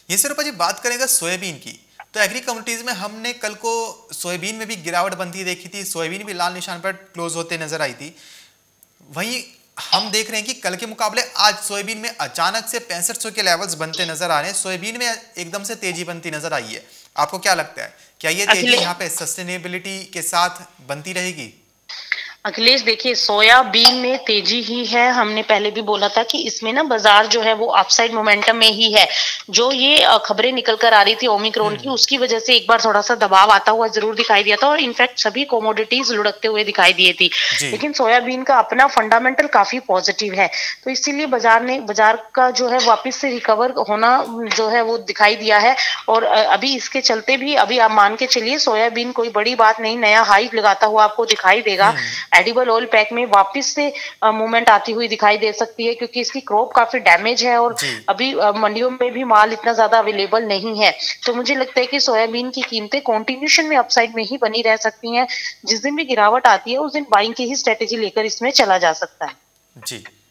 ये सिर्फ जी बात करेंगे सोयाबीन की, तो एग्री कम्युनिटीज में हमने कल को सोयाबीन में भी गिरावट बनती देखी थी, सोयाबीन भी लाल निशान पर क्लोज होते नजर आई थी। वहीं हम देख रहे हैं कि कल के मुकाबले आज सोयाबीन में अचानक से 6500 के लेवल्स बनते नजर आ रहे हैं, सोयाबीन में एकदम से तेजी बनती नजर आई है। आपको क्या लगता है, क्या ये तेजी अखिलेश यहाँ पे सस्टेनेबिलिटी के साथ बनती रहेगी? अखिलेश देखिए, सोयाबीन में तेजी ही है। हमने पहले भी बोला था कि इसमें ना बाजार जो है वो अपसाइड मोमेंटम में ही है। जो ये खबरें निकल कर आ रही थी ओमिक्रॉन की, उसकी वजह से एक बार थोड़ा सा दबाव आता हुआ जरूर दिखाई दिया था और इनफैक्ट सभी कोमोडिटीज लुढ़कते हुए दिखाई दिए थी। जी। लेकिन सोयाबीन का अपना फंडामेंटल काफी पॉजिटिव है, तो इसीलिए बाजार का जो है वापस से रिकवर होना जो है वो दिखाई दिया है। और अभी इसके चलते भी अभी आप मान के चलिए सोयाबीन कोई बड़ी बात नहीं, नया हाई लगाता हुआ आपको दिखाई देगा। एडिबल ऑयल पैक में वापस से मूवमेंट आती हुई दिखाई दे सकती है, क्योंकि इसकी क्रॉप काफी डैमेज है और जी। अभी मंडियों में भी माल इतना ज्यादा अवेलेबल नहीं है। तो मुझे लगता है कि सोयाबीन की कीमतें कंटिन्यूशन में अपसाइड में ही बनी रह सकती हैं। जिस दिन भी गिरावट आती है उस दिन बाइंग की ही स्ट्रेटेजी लेकर इसमें चला जा सकता है। जी।